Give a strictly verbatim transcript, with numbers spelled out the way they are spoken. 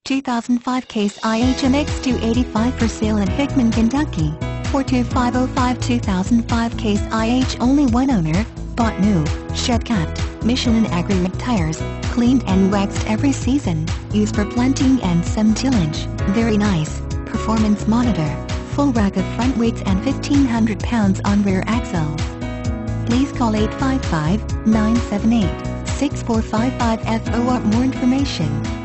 two thousand five Case I H M X two eighty-five for sale in Hickman, Kentucky. four two five oh five two thousand five Case I H, only one owner, bought new, shed capped, Michelin Agririb tires, cleaned and waxed every season, used for planting and some tillage. Very nice. Performance monitor, full rack of front weights and fifteen hundred pounds on rear axles. Please call eight five five, nine seven eight, six four five five for more information.